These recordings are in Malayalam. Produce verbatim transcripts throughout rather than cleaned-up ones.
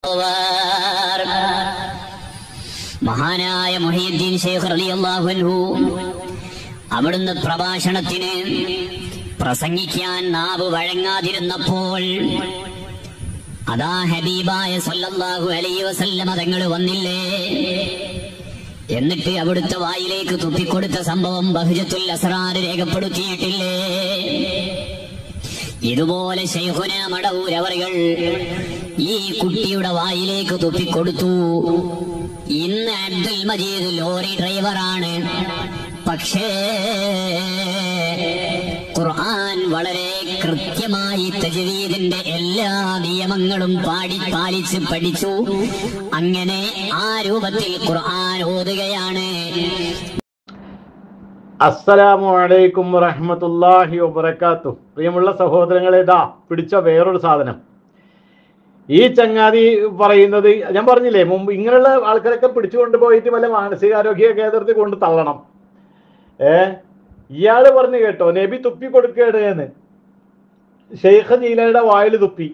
മഹാനായ മുഹയ്യിദ്ദീൻ ശൈഖ് റളിയല്ലാഹു അൻഹു അവിടുന്ന് പ്രഭാഷണത്തിന് പ്രസംഗിക്കാൻ നാവ് വഴങ്ങാതിരുന്നപ്പോൾ അതാ ഹബീബായ സല്ലല്ലാഹു അലൈഹി വസല്ലമ തങ്ങൾ വന്നില്ലേ, എന്നിട്ട് അവിടുത്തെ വായിലേക്ക് തുപ്പിക്കൊടുത്ത സംഭവം ബഹ്ജത്തുൽ അസ്റാർ രേഖപ്പെടുത്തിയിട്ടില്ലേ? ഇതുപോലെ ശൈഖുന മടവൂർ അവറുകൾ ഈ കുട്ടിയുടെ വായിലേക്ക് തുപ്പിക്കൊടുത്തു. ഇന്ന് അബ്ദുൽ മജീദ് ലോറി ഡ്രൈവറാണ്, പക്ഷേ ഖുർആൻ വളരെ കൃത്യമായി തജ്വീദിന്റെ എല്ലാ നിയമങ്ങളും പാടി പാലിച്ച് പഠിച്ചു. അങ്ങനെ ആ രൂപത്തിൽ ഖുർആൻ ഓതുകയാണ്. അസ്സലാമു അലൈക്കും വറഹ്മത്തുള്ളാഹി വബറകാതുഹു. പ്രിയമുള്ള സഹോദരങ്ങളെ, ഇതാ പിടിച്ച വേറൊരു സാധനം. ഈ ചങ്ങാതി പറയുന്നത് ഞാൻ പറഞ്ഞില്ലേ മുമ്പ്, ഇങ്ങനെയുള്ള ആൾക്കാരൊക്കെ പിടിച്ചുകൊണ്ട് പോയിട്ട് വല്ല മാനസികാരോഗ്യ കേന്ദ്രത്തിൽ കൊണ്ട് തള്ളണം. ഏ ഇയാള് പറഞ്ഞു കേട്ടോ, നബി തുപ്പി കൊടുക്കുകയാണ് എന്ന്. ഷെയ്ഖ് നീലയുടെ വായിൽ തുപ്പി.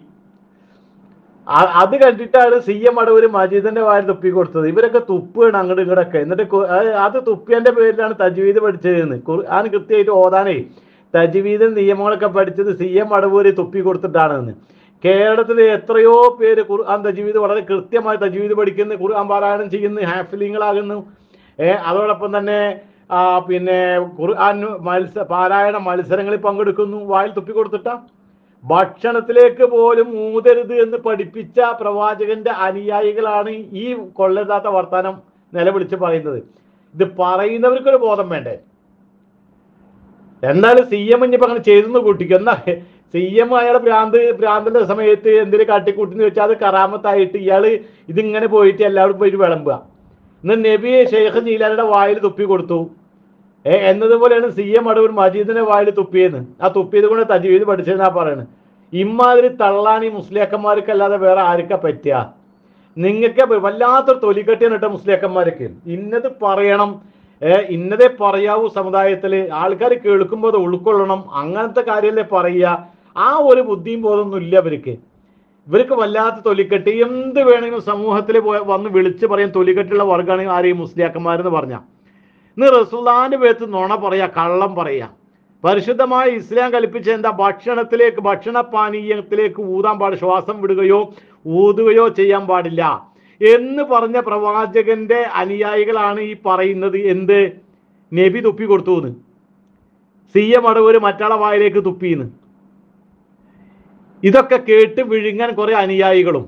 അത് കണ്ടിട്ടാണ് സി എം അടവൂര് മജീദിന്റെ വായിൽ തുപ്പി കൊടുത്തത്. ഇവരൊക്കെ തുപ്പുകയാണ് അങ്ങോട്ട് ഇങ്ങോട്ടൊക്കെ. എന്നിട്ട് അത് തുപ്പിയന്റെ പേരിലാണ് തജ്വീദ് പഠിച്ചതെന്ന്. ഖുർആൻ കൃത്യമായിട്ട് ഓതാനേ തജ്വീദ് നിയമങ്ങളൊക്കെ പഠിച്ചത് സി എം അടവൂര് തുപ്പി കൊടുത്തിട്ടാണെന്ന്. കേരളത്തിൽ എത്രയോ പേര് ഖുർആൻ തജ്വീദ് വളരെ കൃത്യമായി തജ്വീദ് പഠിക്കുന്നു, ഖുർആൻ പാരായണം ചെയ്യുന്നു, ഹാഫിലിങ്ങളാകുന്നു. ഏഹ് അതോടൊപ്പം തന്നെ പിന്നെ ഖുർആൻ മത്സ പാരായണ മത്സരങ്ങളിൽ പങ്കെടുക്കുന്നു. വായിൽ തുപ്പി കൊടുത്തിട്ടാ. ഭക്ഷണത്തിലേക്ക് പോലും ഊതരുത് എന്ന് പഠിപ്പിച്ച പ്രവാചകന്റെ അനുയായികളാണ് ഈ കൊള്ളരുതാത്ത വർത്താനം നിലവിളിച്ച് പറയുന്നത്. ഇത് പറയുന്നവർക്കൊരു ബോധം വേണ്ടേ? എന്നാലും സി എം ഇനിയിപ്പോൾ അങ്ങനെ ചെയ്തെന്ന് കൂട്ടിക്കും. എന്നാ സി എം അയാളെ ഭ്രാന്ത് ഭ്രാന്തിന്റെ സമയത്ത് എന്തെങ്കിലും കാട്ടിക്കൂട്ടിന്ന് വെച്ചാൽ അത് കറാമത്തായിട്ട് ഇയാൾ ഇതിങ്ങനെ പോയിട്ട് എല്ലാവരും പോയിട്ട് വിളമ്പുക. ഇന്ന് നബി ഷെയ്ഖ് നീലാരുടെ വായിൽ തുപ്പി കൊടുത്തു. ഏ എന്നതുപോലെയാണ് സി എം അടവൂർ മജീദിന്റെ വായിൽ തുപ്പിയെന്ന്. ആ തുപ്പിയത് കൊണ്ട് തജ്വീദ് പഠിച്ചതെന്നാ പറയുന്നത്. ഇമാതിരി തള്ളാൻ ഈ മുസ്ലിയാക്കന്മാർക്കല്ലാതെ വേറെ ആർക്കാ പറ്റുക? നിങ്ങൾക്ക് വല്ലാത്തൊരു തൊലിക്കെട്ടിയാണ് കേട്ടോ മുസ്ലിയാക്കന്മാർക്ക്. ഇന്നത് പറയണം, ഏഹ് ഇന്നതേ പറയാവൂ, സമുദായത്തിൽ ആൾക്കാർ കേൾക്കുമ്പോൾ അത് ഉൾക്കൊള്ളണം, അങ്ങനത്തെ കാര്യമല്ലേ പറയുക. ആ ഒരു ബുദ്ധിയും ബോധമൊന്നും ഇല്ല ഇവർക്ക്. ഇവർക്ക് വല്ലാത്ത തൊലിക്കെട്ട്. എന്ത് വേണമെങ്കിലും സമൂഹത്തിൽ വന്ന് വിളിച്ച് പറയാൻ തൊലിക്കെട്ടുള്ള വർഗ്ഗമാണ് ആരെയും മുസ്ലിയാക്കന്മാരെന്ന് പറഞ്ഞാൽ. ഇന്ന് റസൂലുള്ളാഹിന്റെ പേരിൽ നുണ പറയാ, കള്ളം പറയാ. പരിശുദ്ധമായ ഇസ്ലാം കൽപ്പിച്ച എന്താ? ഭക്ഷണത്തിലേക്ക് ഭക്ഷണ പാനീയത്തിലേക്ക് ഊതാൻ പാടില്ല, ശ്വാസം വിടുകയോ ഊതുകയോ ചെയ്യാൻ പാടില്ല എന്ന് പറഞ്ഞ പ്രവാചകന്റെ അനുയായികളാണ് ഈ പറയുന്നത്. എന്ത് നബി തുപ്പി കൊടുത്തു എന്ന്, സി എം അടവൂര് മറ്റാളെ വായിലേക്ക് തുപ്പിന്ന്. ഇതൊക്കെ കേട്ട് വിഴുങ്ങാൻ കുറെ അനുയായികളും.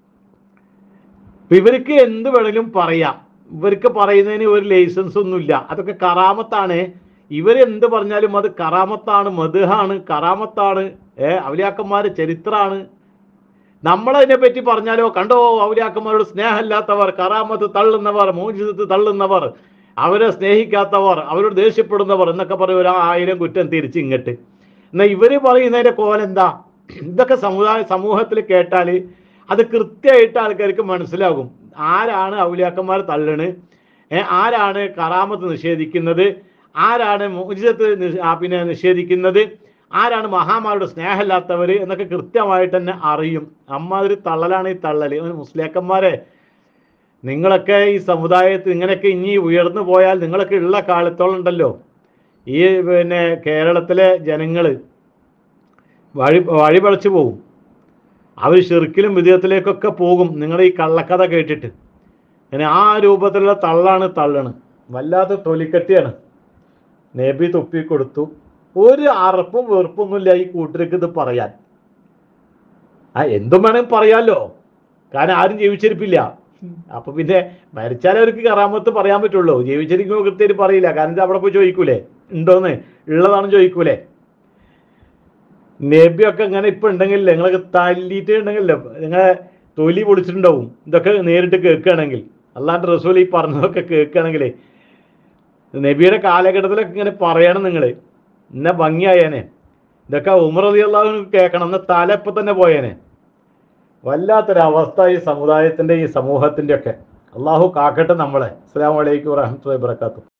ഇവർക്ക് എന്ത് വേണമെങ്കിലും പറയാം. ഇവർക്ക് പറയുന്നതിന് ഒരു ലൈസൻസ് ഒന്നുമില്ല. അതൊക്കെ കറാമത്താണ്. ഇവരെന്ത് പറഞ്ഞാലും അത് കറാമത്താണ്, മദ്ഹാണ്, കറാമത്താണ്, ഏ ഔലിയാക്കന്മാരുടെ ചരിത്രമാണ്. നമ്മളതിനെ പറ്റി പറഞ്ഞാലോ, കണ്ടോ ഔലിയാക്കന്മാരോട് സ്നേഹമില്ലാത്തവർ, കറാമത്ത് തള്ളുന്നവർ, മോചിതത്ത് തള്ളുന്നവർ, അവരെ സ്നേഹിക്കാത്തവർ, അവരോട് ദേഷ്യപ്പെടുന്നവർ എന്നൊക്കെ പറയും. ഒരു ആയിരം കുറ്റം തിരിച്ച് ഇങ്ങോട്ട്. എന്നാൽ ഇവര് പറയുന്നതിന്റെ കോലെന്താ? ഇതൊക്കെ സമുദായ സമൂഹത്തിൽ കേട്ടാൽ അത് കൃത്യമായിട്ട് ആൾക്കാർക്ക് മനസ്സിലാകും. ആരാണ് ഔലിയാക്കന്മാർ തള്ളണ്, ആരാണ് കറാമത്ത് നിഷേധിക്കുന്നത്, ആരാണ് മുഅ്ജിസത്ത് പിന്നെ നിഷേധിക്കുന്നത്, ആരാണ് മഹാന്മാരുടെ സ്നേഹമില്ലാത്തവർ എന്നൊക്കെ കൃത്യമായിട്ട് തന്നെ അറിയും. അമ്മാതിരി തള്ളലാണ് ഈ തള്ളൽ. മുസ്ലിയാക്കന്മാരെ, നിങ്ങളൊക്കെ ഈ സമുദായത്തിൽ ഇങ്ങനെയൊക്കെ ഇനി ഉയർന്നു പോയാൽ നിങ്ങളൊക്കെ ഉള്ള കാലത്തോളം ഉണ്ടല്ലോ, ഈ പിന്നെ കേരളത്തിലെ ജനങ്ങൾ വഴി വഴിപഴച്ചു പോകും. അവർ ശിർക്കിലും വിദേഹത്തിലേക്കൊക്കെ പോകും നിങ്ങൾ ഈ കള്ളക്കഥ കേട്ടിട്ട്. അങ്ങനെ ആ രൂപത്തിലുള്ള തള്ളാണ് തള്ളണ്. വല്ലാത്ത തൊലിക്കെട്ടിയാണ്. നബി തുപ്പി കൊടുത്തു. ഒരു അറപ്പും വെറുപ്പൊന്നുമില്ല ഈ കൂട്ടർക്ക് ഇത് പറയാൻ. ആ എന്തും വേണമെങ്കിൽ പറയാമല്ലോ, കാരണം ആരും ജീവിച്ചിരിപ്പില്ല. അപ്പൊ പിന്നെ മരിച്ചാലേ അവർക്ക് കറാമത്ത് പറയാൻ പറ്റുള്ളൂ. ജീവിച്ചിരിക്കുമ്പോൾ കൃത്യമായിട്ട് പറയില്ല. കാരണം ഇത് അവിടെ പോയി ചോദിക്കൂലേ, ഉണ്ടോന്ന്, ഉള്ളതാണെന്ന് ചോദിക്കൂലേ. നബിയൊക്കെ ഇങ്ങനെ ഇപ്പൊ ഉണ്ടെങ്കിലേ നിങ്ങളൊക്കെ തല്ലിയിട്ട് ഉണ്ടെങ്കിലോ നിങ്ങളെ തൊലി പൊളിച്ചിട്ടുണ്ടാവും. ഇതൊക്കെ നേരിട്ട് കേൾക്കുകയാണെങ്കിൽ, അല്ലാണ്ട് റസൂൽ ഈ പറഞ്ഞതൊക്കെ കേൾക്കുകയാണെങ്കിലേ നബിയുടെ കാലഘട്ടത്തിലൊക്കെ ഇങ്ങനെ പറയണം നിങ്ങൾ, ഇന്ന ഭംഗിയായേനെ. ഇതൊക്കെ ഉമർ റളിയല്ലാഹു അൻഹു കേൾക്കണം, എന്ന തല ഇപ്പൊ തന്നെ പോയേനെ. വല്ലാത്തൊരവസ്ഥ ഈ സമുദായത്തിന്റെ ഈ സമൂഹത്തിന്റെ ഒക്കെ. അള്ളാഹു കാക്കട്ടെ നമ്മളെ. അസ്സലാമു അലൈക്കും വറഹ്മത്തുള്ളാഹി വബറകാതുഹു.